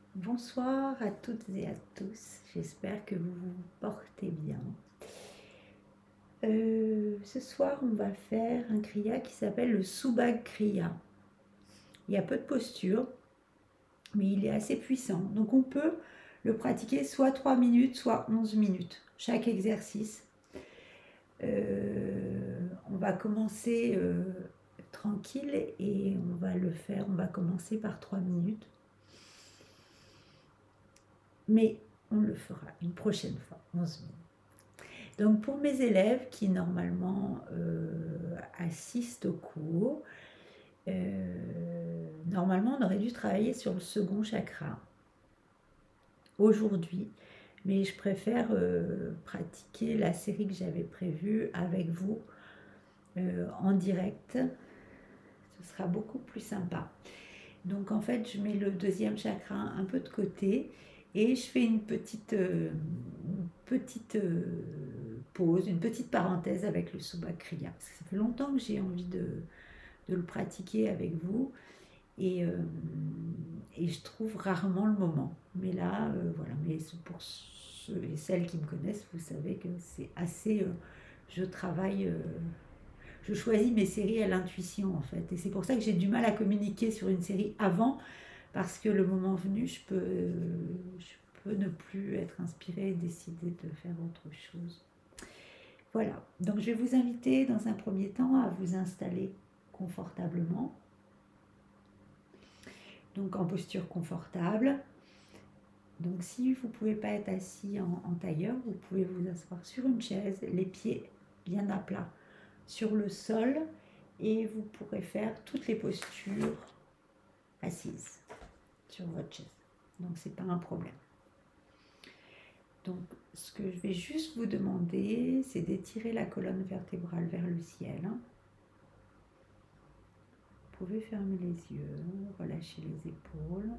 Bonsoir à toutes et à tous, j'espère que vous vous portez bien. Ce soir, on va faire un kriya qui s'appelle le Subhag Kriya. Il y a peu de postures, mais il est assez puissant. Donc on peut le pratiquer soit 3 minutes, soit 11 minutes, chaque exercice. On va commencer tranquille et on va commencer par 3 minutes. Mais on le fera une prochaine fois, 11 minutes. Donc pour mes élèves qui normalement assistent au cours, normalement on aurait dû travailler sur le second chakra aujourd'hui, mais je préfère pratiquer la série que j'avais prévue avec vous en direct. Ce sera beaucoup plus sympa. Donc en fait, je mets le deuxième chakra un peu de côté et je fais une petite pause, une petite parenthèse avec le Subhag Kriya. Parce que ça fait longtemps que j'ai envie de le pratiquer avec vous et je trouve rarement le moment. Mais là, voilà. Mais pour ceux et celles qui me connaissent, vous savez que c'est assez. Je travaille. Je choisis mes séries à l'intuition en fait. Et c'est pour ça que j'ai du mal à communiquer sur une série avant, parce que le moment venu, je peux ne plus être inspirée et décider de faire autre chose. Voilà, donc je vais vous inviter dans un premier temps à vous installer confortablement, donc en posture confortable. Donc si vous ne pouvez pas être assis en tailleur, vous pouvez vous asseoir sur une chaise, les pieds bien à plat sur le sol, et vous pourrez faire toutes les postures assises sur votre chaise. Donc c'est pas un problème. Donc ce que je vais juste vous demander, c'est d'étirer la colonne vertébrale vers le ciel. Vous pouvez fermer les yeux, relâcher les épaules.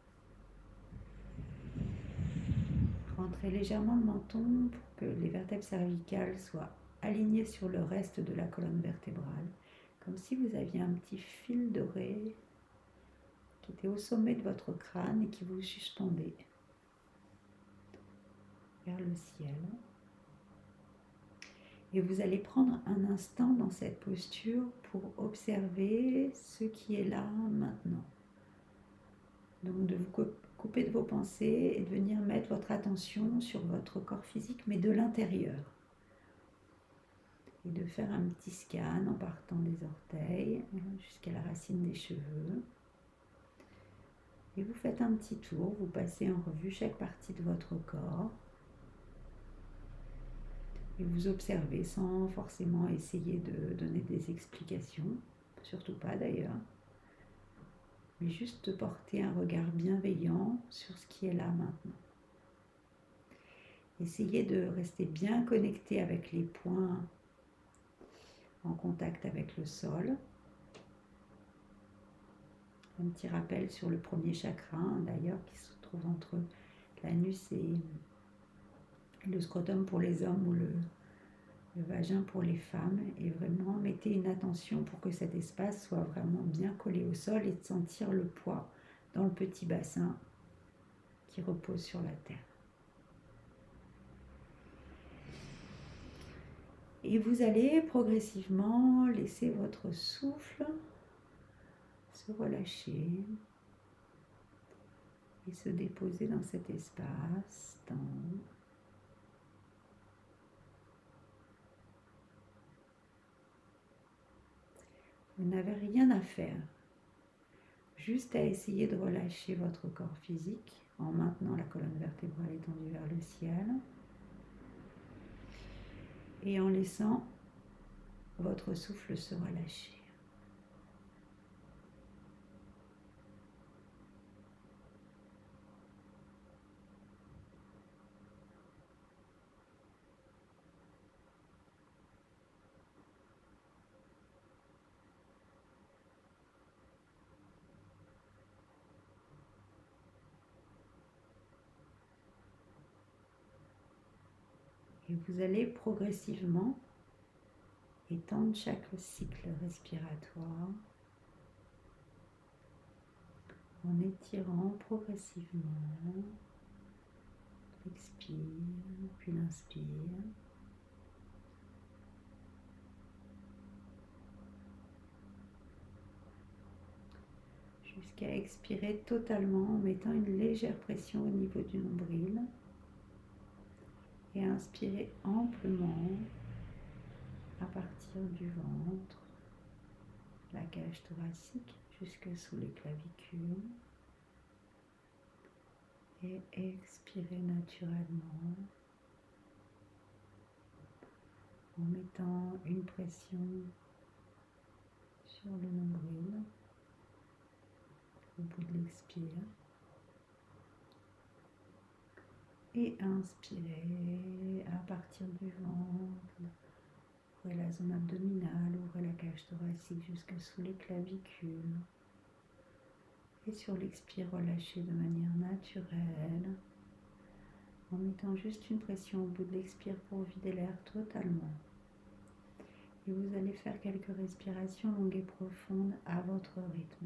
Rentrez légèrement le menton pour que les vertèbres cervicales soient alignées sur le reste de la colonne vertébrale, comme si vous aviez un petit fil doré qui était au sommet de votre crâne et qui vous suspendait vers le ciel. Et vous allez prendre un instant dans cette posture pour observer ce qui est là maintenant. Donc de vous couper de vos pensées et de venir mettre votre attention sur votre corps physique, mais de l'intérieur. Et de faire un petit scan en partant des orteils jusqu'à la racine des cheveux. Et vous faites un petit tour, vous passez en revue chaque partie de votre corps. Et vous observez sans forcément essayer de donner des explications, surtout pas d'ailleurs, mais juste de porter un regard bienveillant sur ce qui est là maintenant. Essayez de rester bien connecté avec les points en contact avec le sol. Un petit rappel sur le premier chakra, d'ailleurs, qui se trouve entre l'anus et le scrotum pour les hommes ou le vagin pour les femmes. Et vraiment, mettez une attention pour que cet espace soit vraiment bien collé au sol et de sentir le poids dans le petit bassin qui repose sur la terre. Et vous allez progressivement laisser votre souffle se relâcher et se déposer dans cet espace-temps. Vous n'avez rien à faire, juste à essayer de relâcher votre corps physique en maintenant la colonne vertébrale étendue vers le ciel et en laissant votre souffle se relâcher. Et vous allez progressivement étendre chaque cycle respiratoire en étirant progressivement. Expire, puis l'inspire. Jusqu'à expirer totalement en mettant une légère pression au niveau du nombril. Et inspirer amplement à partir du ventre, la cage thoracique jusque sous les clavicules. Et expirer naturellement en mettant une pression sur le nombril au bout de l'expire. Et inspirer à partir du ventre, ouvrez la zone abdominale, ouvrez la cage thoracique jusque sous les clavicules. Et sur l'expire, relâchez de manière naturelle, en mettant juste une pression au bout de l'expire pour vider l'air totalement. Et vous allez faire quelques respirations longues et profondes à votre rythme.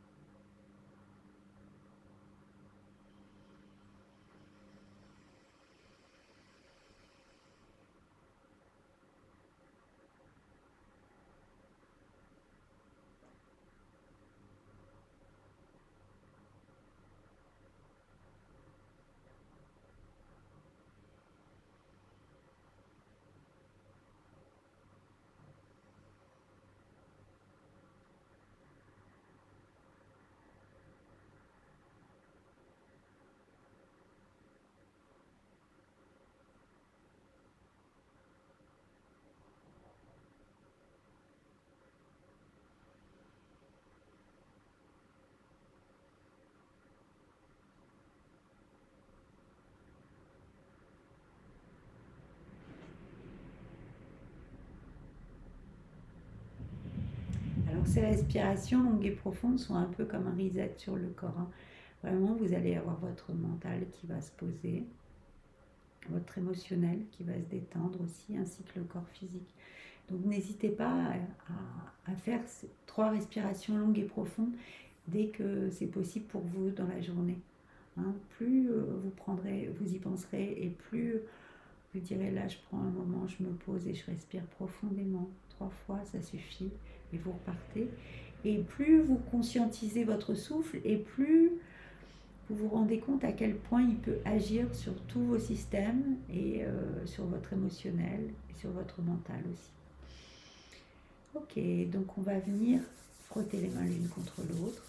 Alors ces respirations longues et profondes sont un peu comme un reset sur le corps, hein. Vraiment, vous allez avoir votre mental qui va se poser, votre émotionnel qui va se détendre aussi, ainsi que le corps physique. Donc n'hésitez pas à faire 3 respirations longues et profondes dès que c'est possible pour vous dans la journée, hein. Plus vous y penserez, et plus vous direz là je prends un moment, je me pose et je respire profondément. 3 fois ça suffit et vous repartez. Et plus vous conscientisez votre souffle, et plus vous vous rendez compte à quel point il peut agir sur tous vos systèmes, et sur votre émotionnel et sur votre mental aussi. Ok, donc on va venir frotter les mains l'une contre l'autre,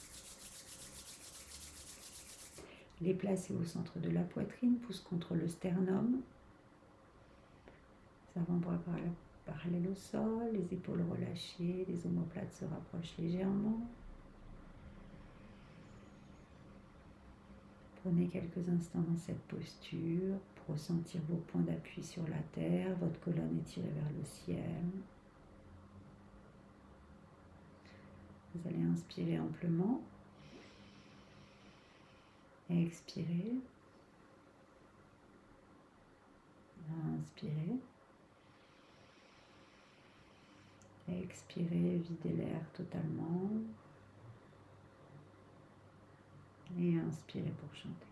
les placer au centre de la poitrine, pouce contre le sternum, les avant-bras parallèles au sol, les épaules relâchées, les omoplates se rapprochent légèrement. Prenez quelques instants dans cette posture pour ressentir vos points d'appui sur la terre, votre colonne étirée vers le ciel. Vous allez inspirer amplement et expirer. Inspirez. Expirez, videz l'air totalement. Et inspirez pour chanter.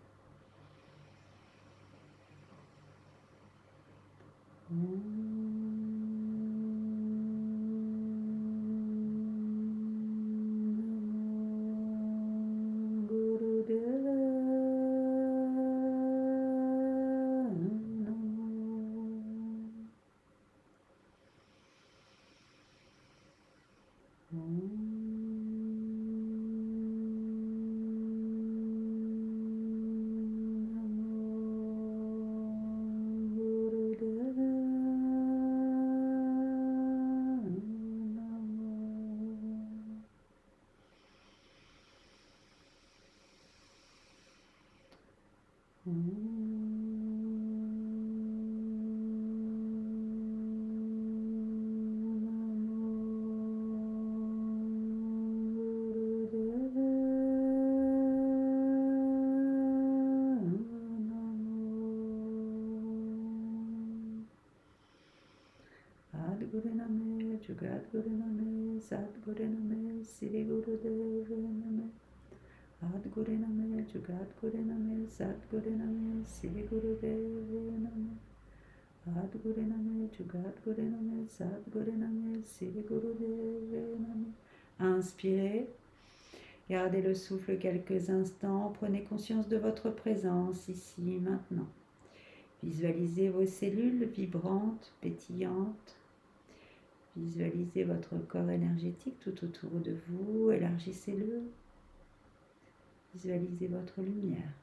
Adguriname, Jugadguriname, Sadguriname, Siddhigurudev Name. Guru Namaha, Jugat Guru Namaha, Sat Guru Namaha, Sri Guru Deva Namaha. Sadguru Namaha, Jugat Guru Namaha, Sadguru Namaha, Sri Guru Deva Namaha. Inspirez. Gardez le souffle quelques instants. Prenez conscience de votre présence ici, maintenant. Visualisez vos cellules vibrantes, pétillantes. Visualisez votre corps énergétique tout autour de vous. Élargissez-le. Visualisez votre lumière.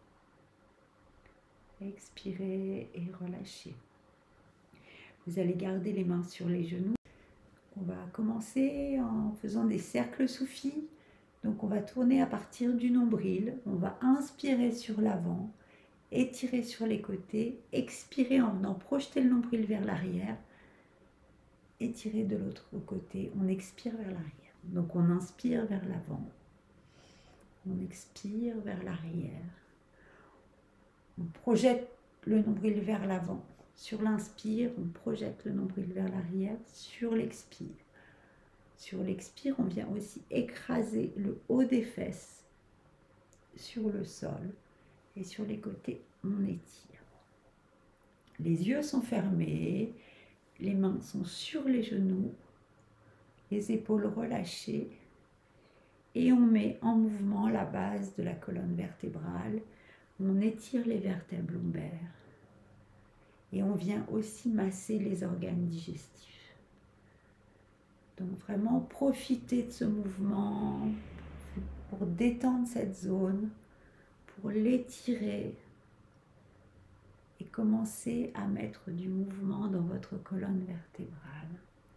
Expirez et relâchez. Vous allez garder les mains sur les genoux. On va commencer en faisant des cercles soufis. Donc on va tourner à partir du nombril. On va inspirer sur l'avant, étirer sur les côtés, expirer en venant projeter le nombril vers l'arrière, étirer de l'autre côté. On expire vers l'arrière. Donc on inspire vers l'avant, on expire vers l'arrière. On projette le nombril vers l'avant. Sur l'inspire, on projette le nombril vers l'arrière. Sur l'expire. Sur l'expire, on vient aussi écraser le haut des fesses sur le sol. Et sur les côtés, on étire. Les yeux sont fermés. Les mains sont sur les genoux. Les épaules relâchées. Et on met en mouvement la base de la colonne vertébrale. On étire les vertèbres lombaires. Et on vient aussi masser les organes digestifs. Donc vraiment profitez de ce mouvement pour détendre cette zone, pour l'étirer et commencer à mettre du mouvement dans votre colonne vertébrale.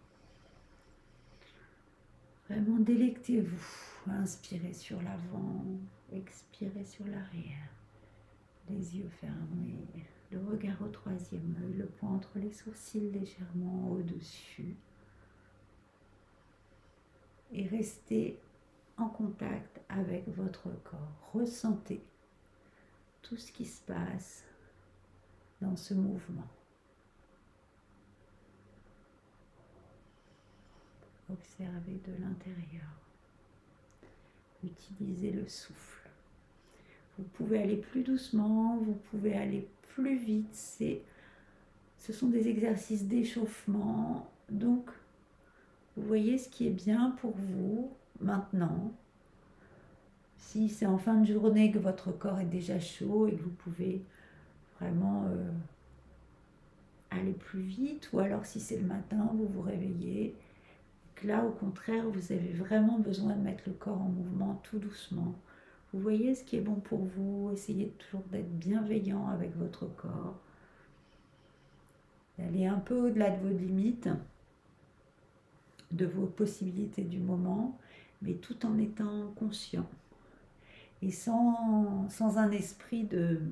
Vraiment délectez-vous. Inspirez sur l'avant, expirez sur l'arrière. Les yeux fermés, le regard au troisième œil, le poing entre les sourcils légèrement au-dessus. Et restez en contact avec votre corps. Ressentez tout ce qui se passe dans ce mouvement. Observez de l'intérieur. Utilisez le souffle. Vous pouvez aller plus doucement, vous pouvez aller plus vite. Ce sont des exercices d'échauffement. Donc, vous voyez ce qui est bien pour vous maintenant. Si c'est en fin de journée que votre corps est déjà chaud et que vous pouvez vraiment aller plus vite, ou alors si c'est le matin, vous vous réveillez. Là, au contraire, vous avez vraiment besoin de mettre le corps en mouvement tout doucement. Vous voyez ce qui est bon pour vous. Essayez toujours d'être bienveillant avec votre corps. D'aller un peu au-delà de vos limites, de vos possibilités du moment, mais tout en étant conscient. Et sans un esprit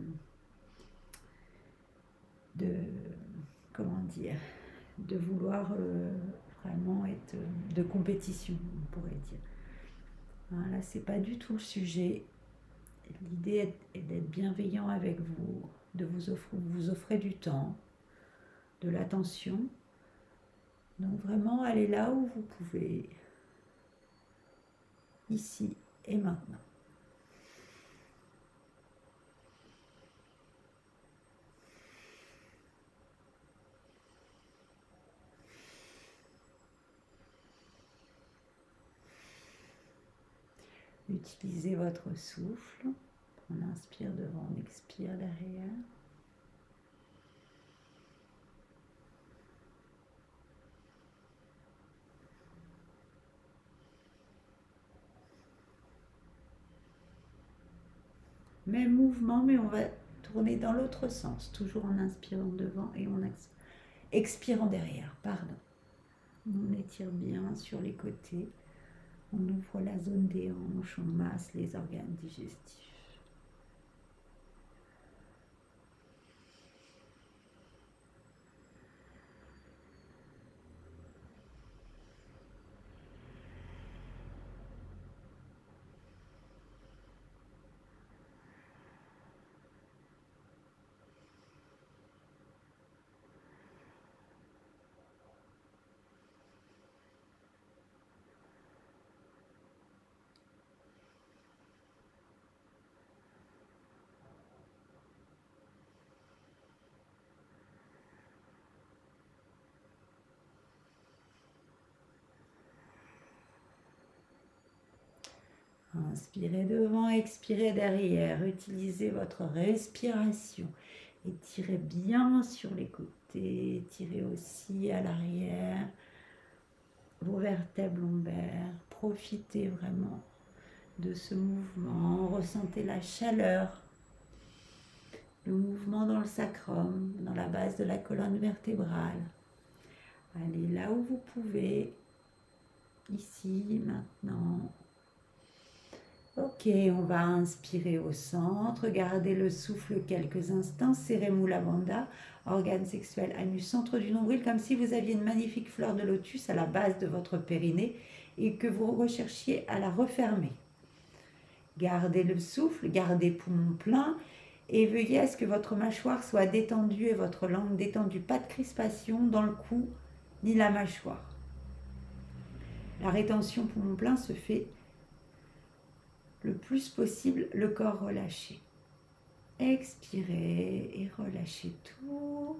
comment dire, de vouloir vraiment être de compétition, on pourrait dire. Là, c'est pas du tout le sujet. L'idée est d'être bienveillant avec vous, de vous offrir du temps, de l'attention. Donc vraiment, allez là où vous pouvez, ici et maintenant. Utilisez votre souffle. On inspire devant, on expire derrière. Même mouvement, mais on va tourner dans l'autre sens, toujours en inspirant devant et en expirant derrière, pardon. On étire bien sur les côtés, on ouvre la zone des hanches, on masse les organes digestifs. Inspirez devant, expirez derrière. Utilisez votre respiration. Étirez bien sur les côtés, étirez aussi à l'arrière vos vertèbres lombaires. Profitez vraiment de ce mouvement. Ressentez la chaleur, le mouvement dans le sacrum, dans la base de la colonne vertébrale. Allez là où vous pouvez, ici, maintenant. Ok, on va inspirer au centre, gardez le souffle quelques instants, serrez Mula Bandha, organe sexuel, anus, centre du nombril, comme si vous aviez une magnifique fleur de lotus à la base de votre périnée et que vous recherchiez à la refermer. Gardez le souffle, gardez poumon plein et veuillez à ce que votre mâchoire soit détendue et votre langue détendue, pas de crispation dans le cou ni la mâchoire. La rétention poumon plein se fait le plus possible, le corps relâché. Expirez et relâchez tout.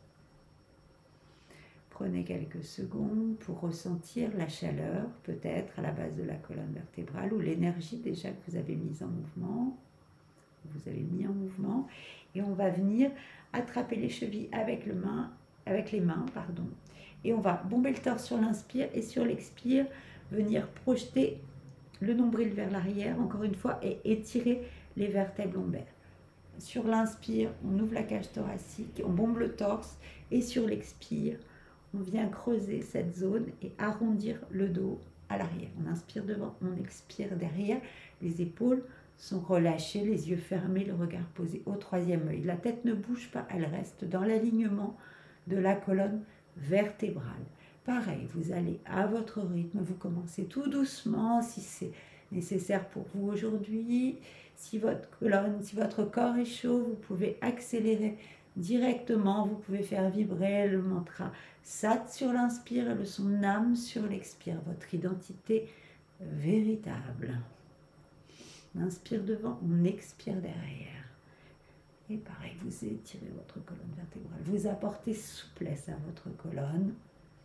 Prenez quelques secondes pour ressentir la chaleur, peut-être à la base de la colonne vertébrale, ou l'énergie déjà que vous avez mise en mouvement. Vous avez mis en mouvement. Et on va venir attraper les chevilles avec les mains. Et on va bomber le torse sur l'inspire et sur l'expire, venir projeter le nombril vers l'arrière, encore une fois, et étirer les vertèbres lombaires. Sur l'inspire, on ouvre la cage thoracique, on bombe le torse, et sur l'expire, on vient creuser cette zone et arrondir le dos à l'arrière. On inspire devant, on expire derrière, les épaules sont relâchées, les yeux fermés, le regard posé au troisième œil. La tête ne bouge pas, elle reste dans l'alignement de la colonne vertébrale. Pareil, vous allez à votre rythme, vous commencez tout doucement si c'est nécessaire pour vous aujourd'hui. Si votre colonne, si votre corps est chaud, vous pouvez accélérer directement, vous pouvez faire vibrer le mantra Sat sur l'inspire et le son Nam sur l'expire, votre identité véritable. On inspire devant, on expire derrière. Et pareil, vous étirez votre colonne vertébrale, vous apportez souplesse à votre colonne.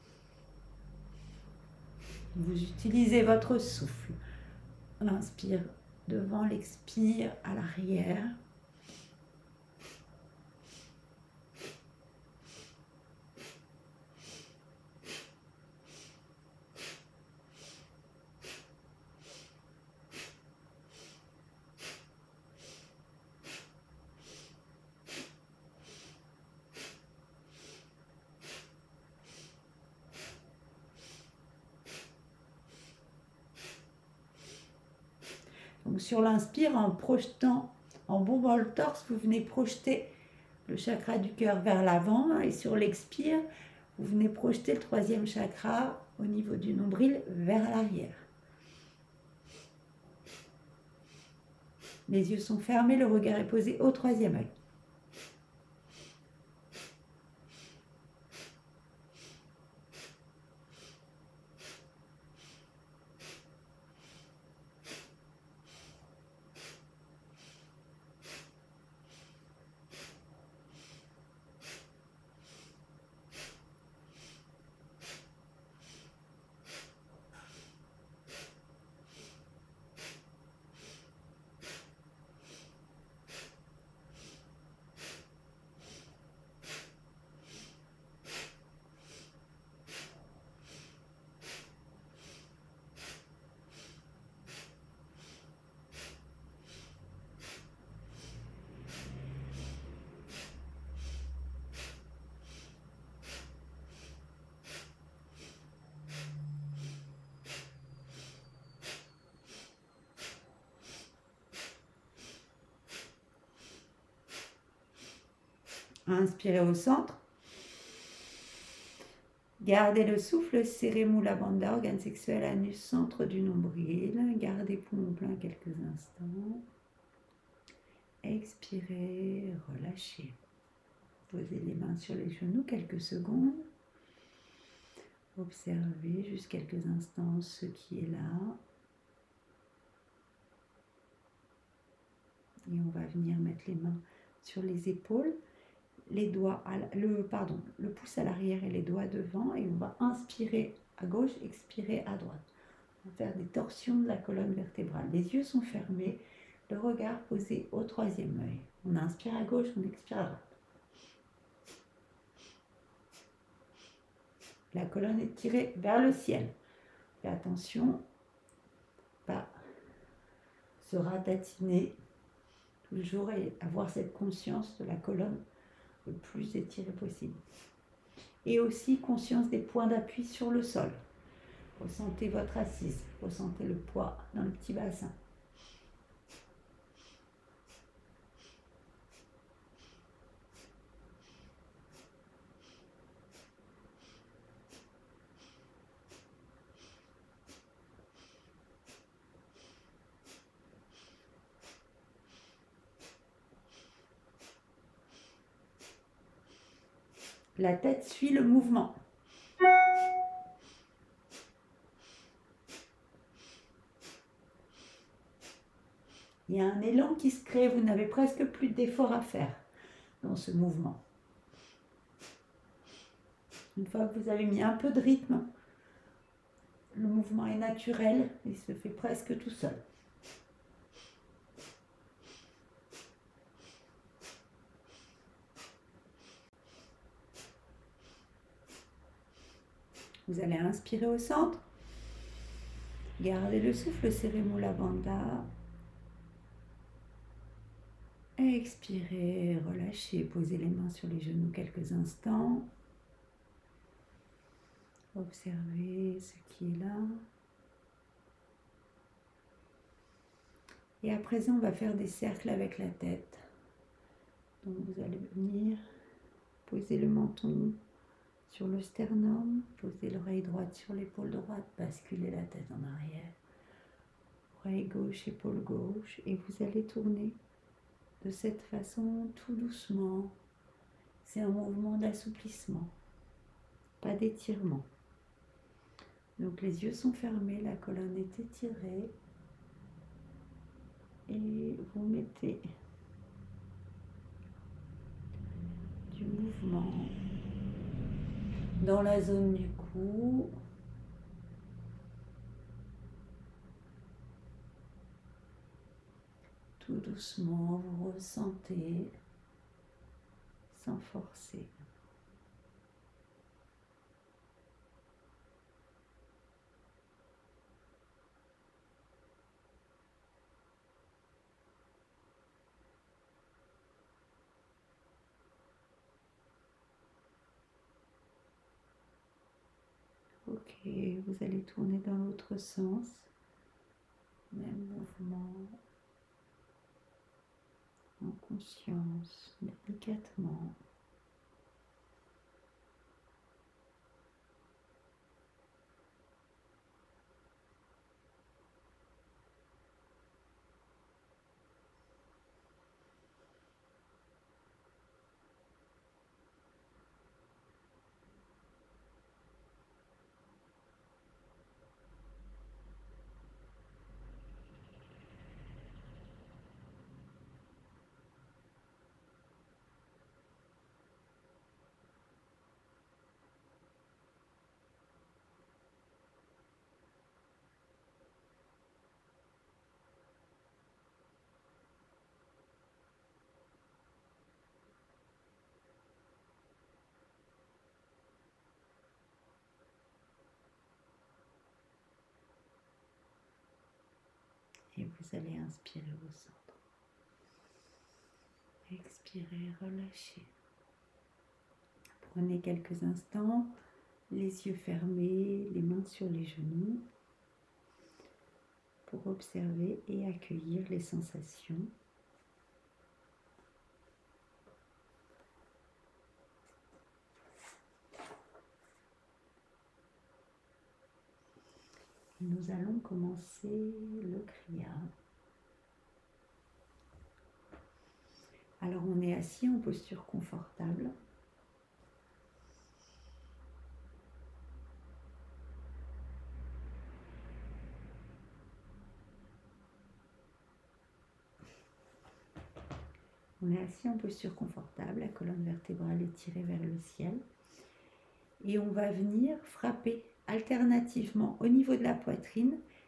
Vous utilisez votre souffle. L'inspire devant, l'expire à l'arrière. Donc sur l'inspire, en projetant, en bombant le torse, vous venez projeter le chakra du cœur vers l'avant, et sur l'expire, vous venez projeter le troisième chakra au niveau du nombril vers l'arrière. Les yeux sont fermés, le regard est posé au troisième œil. Inspirez au centre. Gardez le souffle, serrez Mula Bandha, organe sexuel, anus, centre du nombril. Gardez poumon plein quelques instants. Expirez, relâchez. Posez les mains sur les genoux quelques secondes. Observez juste quelques instants ce qui est là. Et on va venir mettre les mains sur les épaules. Les doigts, le pouce à l'arrière et les doigts devant, et on va inspirer à gauche, expirer à droite. On va faire des torsions de la colonne vertébrale. Les yeux sont fermés, le regard posé au troisième œil. On inspire à gauche, on expire à droite. La colonne est tirée vers le ciel. Fais attention, pas se ratatiner toujours et avoir cette conscience de la colonne le plus étirée possible. Et aussi conscience des points d'appui sur le sol. Ressentez votre assise, ressentez le poids dans le petit bassin. La tête suit le mouvement. Il y a un élan qui se crée, vous n'avez presque plus d'effort à faire dans ce mouvement. Une fois que vous avez mis un peu de rythme, le mouvement est naturel, il se fait presque tout seul. Vous allez inspirer au centre. Gardez le souffle, serrez Mula Bandha. Expirez, relâchez, posez les mains sur les genoux quelques instants. Observez ce qui est là. Et à présent, on va faire des cercles avec la tête. Donc vous allez venir poser le menton sur le sternum, posez l'oreille droite sur l'épaule droite, basculez la tête en arrière. Oreille gauche, épaule gauche, et vous allez tourner de cette façon tout doucement. C'est un mouvement d'assouplissement, pas d'étirement. Donc les yeux sont fermés, la colonne est étirée et vous mettez du mouvement dans la zone du cou. Tout doucement, vous ressentez sans forcer. Ok, vous allez tourner dans l'autre sens. Même mouvement. En conscience, délicatement. Et vous allez inspirer au centre. Expirez, relâchez. Prenez quelques instants, les yeux fermés, les mains sur les genoux, pour observer et accueillir les sensations. Nous allons commencer le Kriya. Alors on est assis en posture confortable. On est assis en posture confortable, la colonne vertébrale est tirée vers le ciel. Et on va venir frapper alternativement au niveau de la poitrine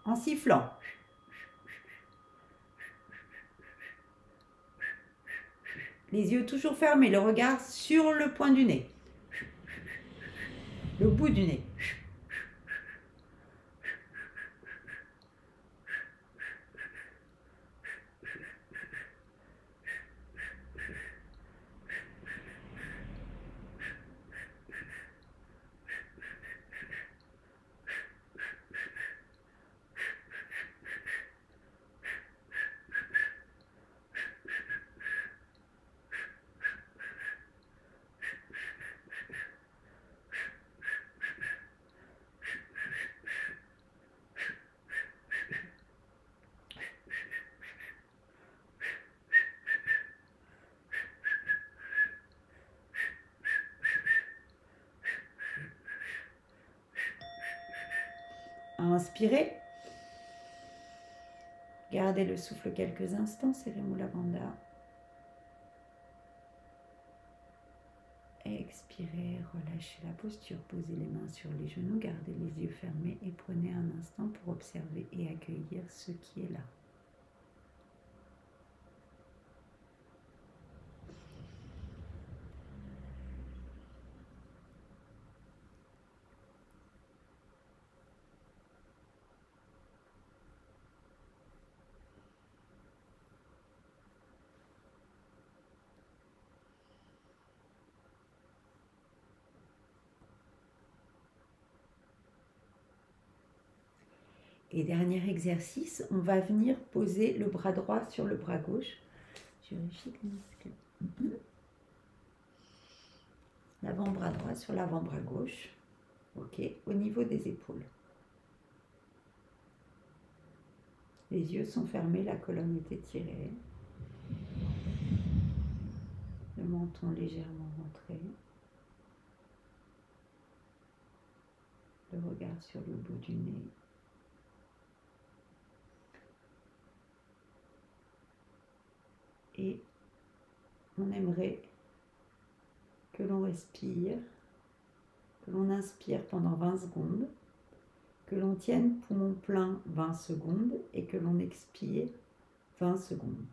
en sifflant. Les yeux toujours fermés, le regard sur le point du nez, le bout du nez. Inspirez. Gardez le souffle quelques instants, serrez Mula Bandha. Expirez, relâchez la posture, posez les mains sur les genoux, gardez les yeux fermés et prenez un instant pour observer et accueillir ce qui est là. Et dernier exercice, on va venir poser le bras droit sur le bras gauche. Je vérifie que l'avant-bras droit sur l'avant-bras gauche. Ok, au niveau des épaules. Les yeux sont fermés, la colonne est étirée. Le menton légèrement rentré. Le regard sur le bout du nez. Et on aimerait que l'on respire, que l'on inspire pendant 20 secondes, que l'on tienne poumon plein 20 secondes et que l'on expire 20 secondes.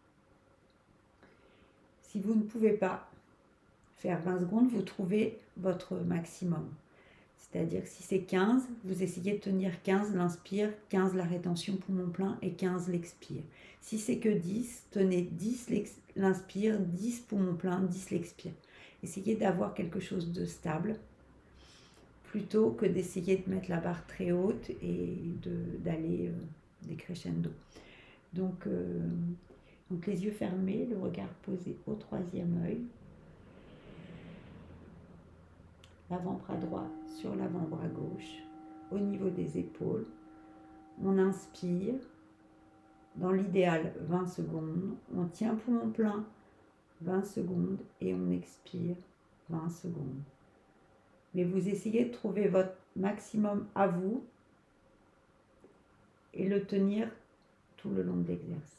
Si vous ne pouvez pas faire 20 secondes, vous trouvez votre maximum. C'est-à-dire que si c'est 15, vous essayez de tenir 15 l'inspire, 15 la rétention poumon plein et 15 l'expire. Si c'est que 10, tenez 10 l'inspire, 10 poumon plein, 10 l'expire. Essayez d'avoir quelque chose de stable plutôt que d'essayer de mettre la barre très haute et d'aller décrescendo. Donc les yeux fermés, le regard posé au troisième œil. L'avant-bras droit sur l'avant-bras gauche, au niveau des épaules. On inspire, dans l'idéal 20 secondes. On tient poumon plein 20 secondes et on expire 20 secondes. Mais vous essayez de trouver votre maximum à vous et le tenir tout le long de l'exercice.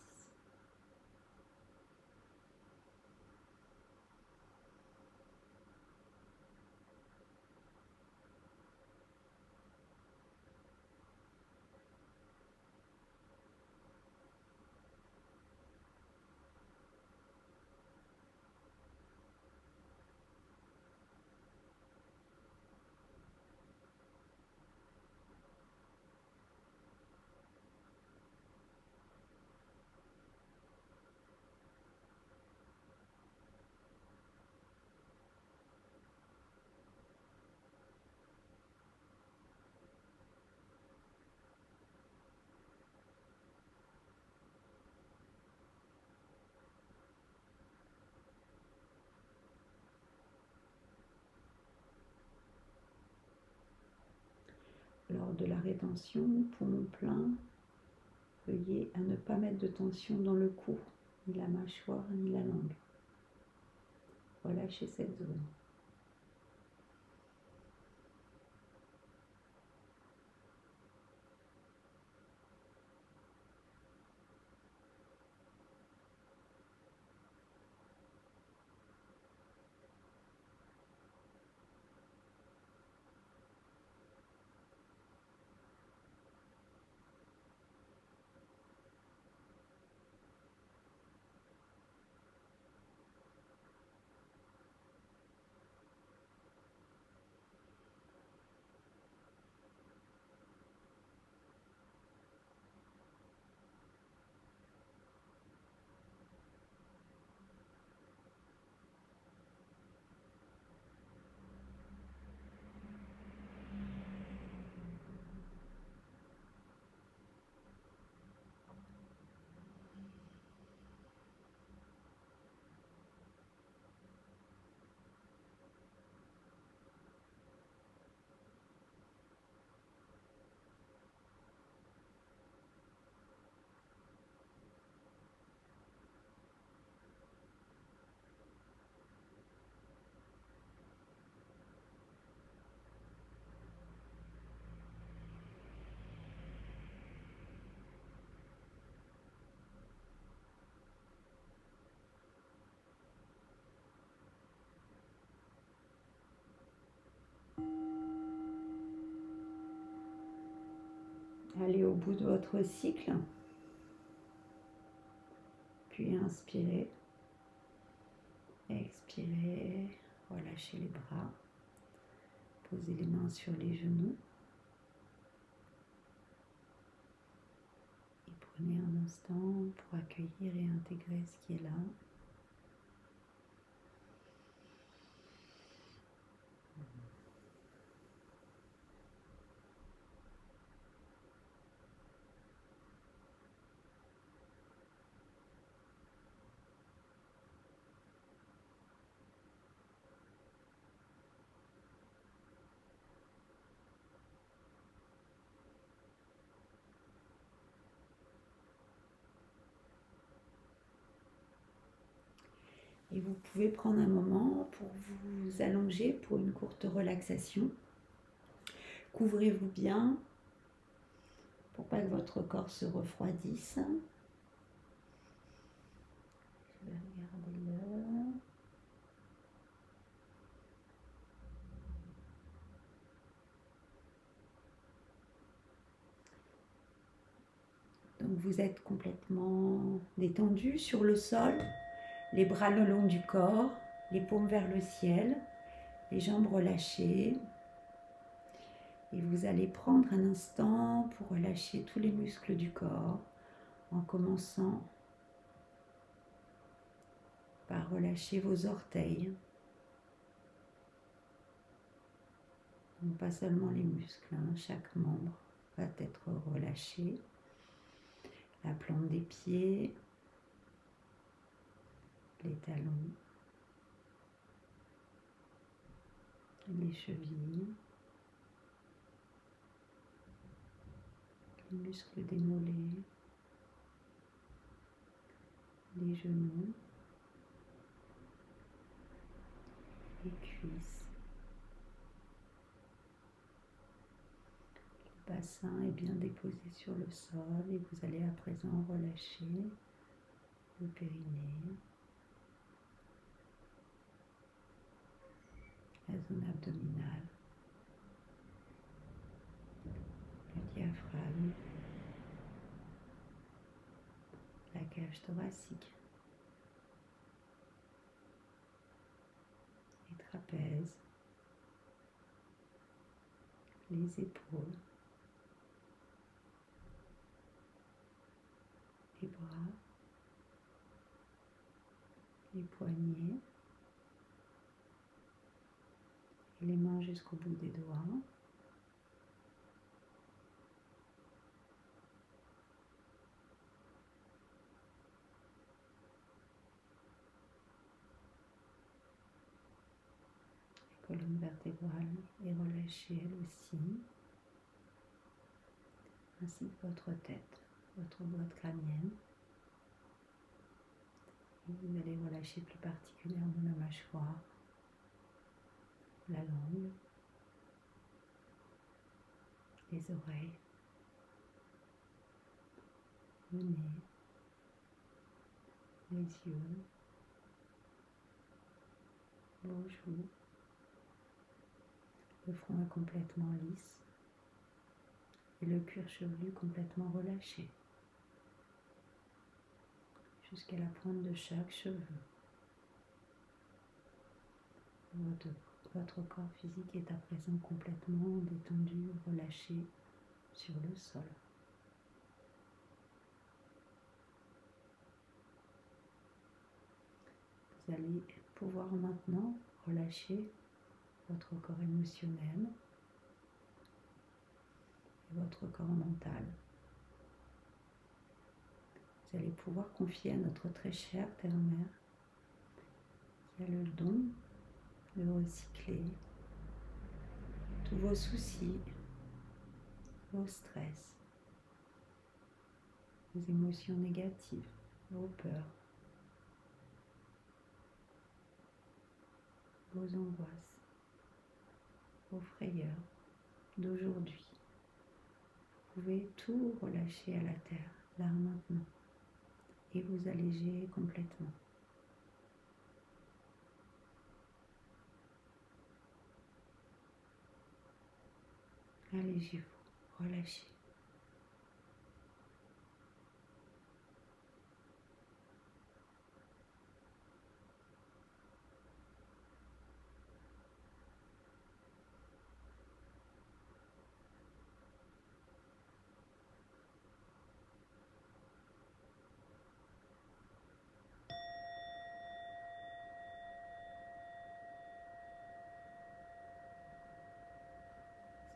Lors de la rétention, poumon plein, veuillez à ne pas mettre de tension dans le cou, ni la mâchoire, ni la langue. Relâchez cette zone. Allez au bout de votre cycle. Puis inspirez. Expirez. Relâchez les bras. Posez les mains sur les genoux. Et prenez un instant pour accueillir et intégrer ce qui est là. Et vous pouvez prendre un moment pour vous allonger pour une courte relaxation. Couvrez-vous bien pour pas que votre corps se refroidisse. Je vais regarder l'heure. Donc vous êtes complètement détendu sur le sol, les bras le long du corps, les paumes vers le ciel, les jambes relâchées. Et vous allez prendre un instant pour relâcher tous les muscles du corps en commençant par relâcher vos orteils. Donc pas seulement les muscles, chaque membre va être relâché. La plante des pieds, les talons, les chevilles, les muscles des mollets, les genoux, les cuisses. Le bassin est bien déposé sur le sol et vous allez à présent relâcher le périnée, la zone abdominale, le diaphragme, la cage thoracique, les trapèzes, les épaules, les bras, les poignets et les mains jusqu'au bout des doigts. La colonne vertébrale est relâchée elle aussi, ainsi que votre tête, votre boîte crânienne. Et vous allez relâcher plus particulièrement la mâchoire, la langue, les oreilles, le nez, les yeux, vos joues. Le front est complètement lisse et le cuir chevelu complètement relâché jusqu'à la pointe de chaque cheveu. Votre corps physique est à présent complètement détendu, relâché sur le sol. Vous allez pouvoir maintenant relâcher votre corps émotionnel et votre corps mental. Vous allez pouvoir confier à notre très chère Terre-Mère qui a le don de recycler tous vos soucis, vos stress, vos émotions négatives, vos peurs, vos angoisses, vos frayeurs d'aujourd'hui. Vous pouvez tout relâcher à la terre, là maintenant, et vous alléger complètement. Allégez-vous, relâchez.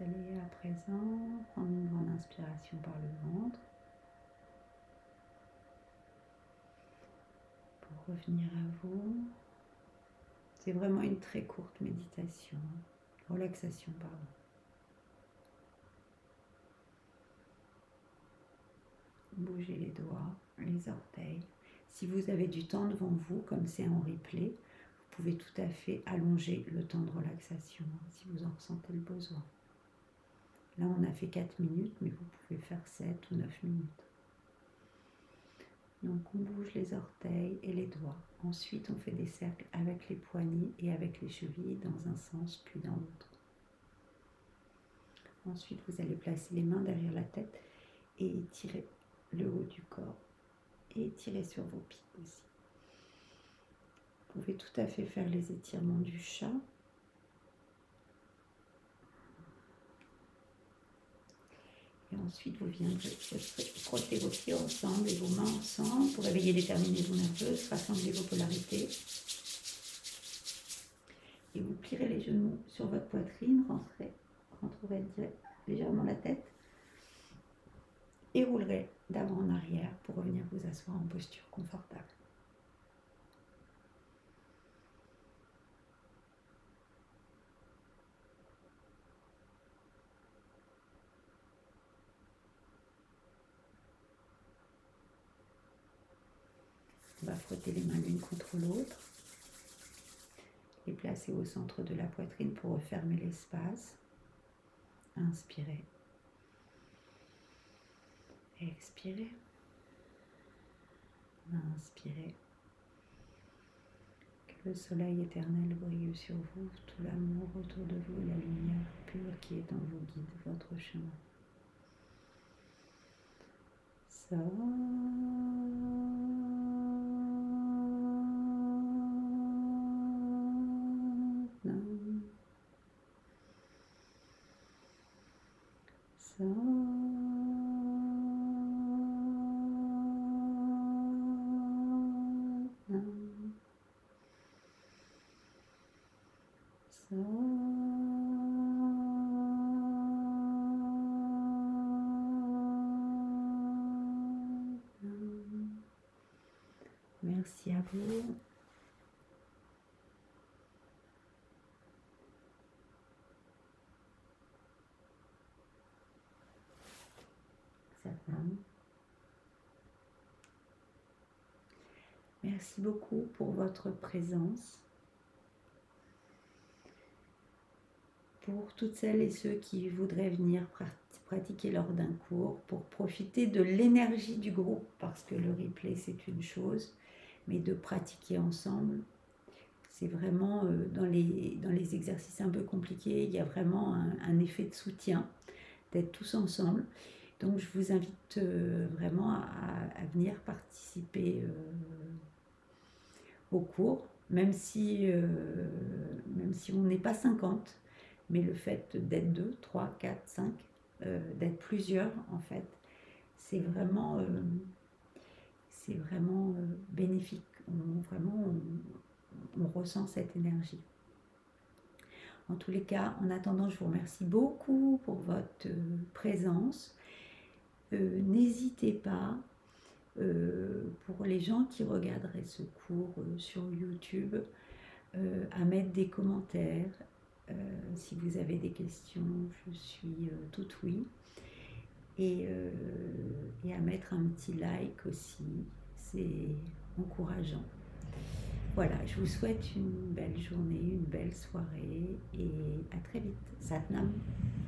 allez à présent prendre une grande inspiration par le ventre pour revenir à vous. C'est vraiment une très courte méditation, relaxation, pardon. Bougez les doigts, les orteils. Si vous avez du temps devant vous, comme c'est en replay, vous pouvez tout à fait allonger le temps de relaxation si vous en ressentez le besoin. Là, on a fait 4 minutes, mais vous pouvez faire 7 ou 9 minutes. Donc, on bouge les orteils et les doigts. Ensuite, on fait des cercles avec les poignets et avec les chevilles dans un sens, puis dans l'autre. Ensuite, vous allez placer les mains derrière la tête et étirer le haut du corps. Et étirer sur vos pieds aussi. Vous pouvez tout à fait faire les étirements du chat. Et ensuite, vous viendrez frotter vos pieds ensemble et vos mains ensemble pour réveiller les terminaisons nerveuses, rassembler vos polarités. Et vous plierez les genoux sur votre poitrine, rentrerez légèrement la tête et roulerez d'avant en arrière pour revenir vous asseoir en posture confortable. On va frotter les mains l'une contre l'autre, les placer au centre de la poitrine pour refermer l'espace. Inspirez. Expirez. Inspirez. Que le soleil éternel brille sur vous, tout l'amour autour de vous et la lumière pure qui est en vous guide votre chemin. Merci à vous. Merci beaucoup pour votre présence. Pour toutes celles et ceux qui voudraient venir pratiquer lors d'un cours, pour profiter de l'énergie du groupe, parce que le replay c'est une chose, mais de pratiquer ensemble, c'est vraiment dans les exercices un peu compliqués, il y a vraiment un effet de soutien, d'être tous ensemble. Donc je vous invite vraiment à venir participer au cours, même si on n'est pas 50, mais le fait d'être 2, 3, 4, 5, d'être plusieurs en fait, c'est vraiment bénéfique. On ressent cette énergie. En tous les cas, en attendant, je vous remercie beaucoup pour votre présence. N'hésitez pas, pour les gens qui regarderaient ce cours sur YouTube, à mettre des commentaires. Si vous avez des questions, je suis toute oui. Et à mettre un petit like aussi, c'est encourageant. Voilà, je vous souhaite une belle journée, une belle soirée et à très vite. Satnam.